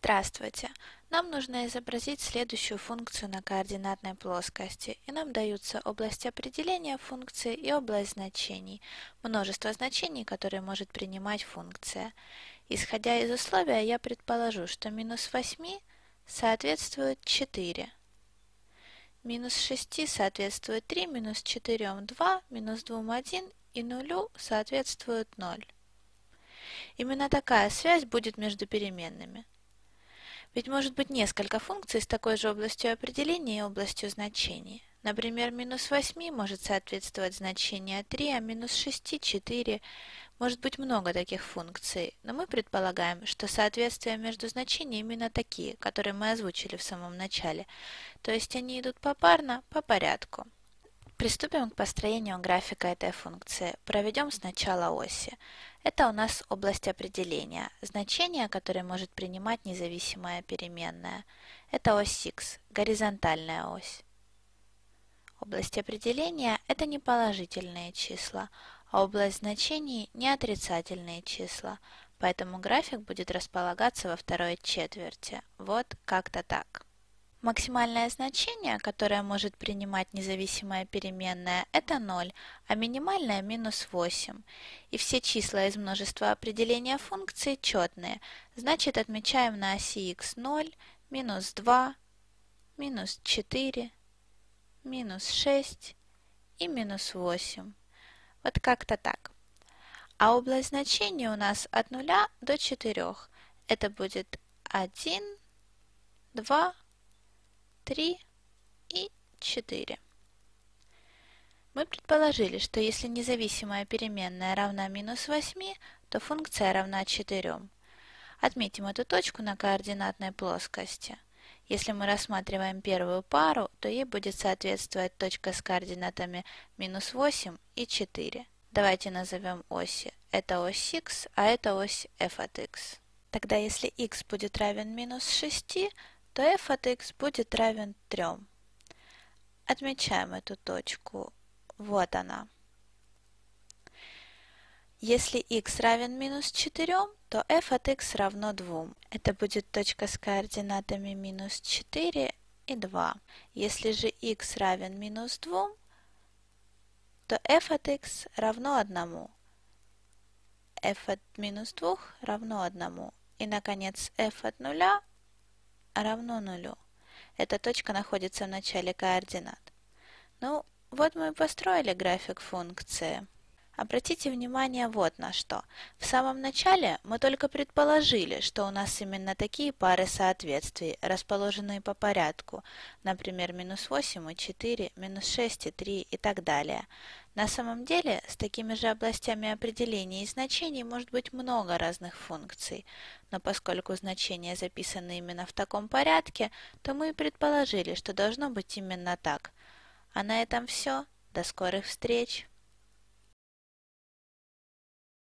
Здравствуйте! Нам нужно изобразить следующую функцию на координатной плоскости, и нам даются область определения функции и область значений, множество значений, которые может принимать функция. Исходя из условия, я предположу, что минус 8 соответствует 4, минус 6 соответствует 3, минус 4 2, минус 2 1 и 0 соответствует 0. Именно такая связь будет между переменными. Ведь может быть несколько функций с такой же областью определения и областью значений. Например, минус 8 может соответствовать значению 3, а минус 6 – 4. Может быть много таких функций, но мы предполагаем, что соответствия между значениями именно такие, которые мы озвучили в самом начале. То есть они идут попарно, по порядку. Приступим к построению графика этой функции. Проведем сначала оси. Это у нас область определения, значение, которое может принимать независимая переменная. Это ось x, горизонтальная ось. Область определения – это не положительные числа, а область значений – не отрицательные числа, поэтому график будет располагаться во второй четверти. Вот как-то так. Максимальное значение, которое может принимать независимая переменная, это 0, а минимальное минус 8. И все числа из множества определения функции четные, значит отмечаем на оси x 0, минус 2, минус 4, минус 6 и минус 8. Вот как-то так. А область значений у нас от 0 до 4. Это будет 1, 2, 3 и 4. Мы предположили, что если независимая переменная равна минус 8, то функция равна 4. Отметим эту точку на координатной плоскости. Если мы рассматриваем первую пару, то ей будет соответствовать точка с координатами минус 8 и 4. Давайте назовем оси. Это ось x, а это ось f от x. Тогда если x будет равен минус 6, то f от x будет равен 3. Отмечаем эту точку. Вот она. Если x равен минус 4, то f от x равно 2. Это будет точка с координатами минус 4 и 2. Если же x равен минус 2, то f от x равно 1. f от минус 2 равно 1. И, наконец, f от 0 равно 0. Эта точка находится в начале координат. Ну, вот мы и построили график функции. Обратите внимание вот на что. В самом начале мы только предположили, что у нас именно такие пары соответствий, расположенные по порядку, например, минус 8 и 4, минус 6 и 3 и так далее. На самом деле, с такими же областями определений и значений может быть много разных функций, но поскольку значения записаны именно в таком порядке, то мы и предположили, что должно быть именно так. А на этом все. До скорых встреч!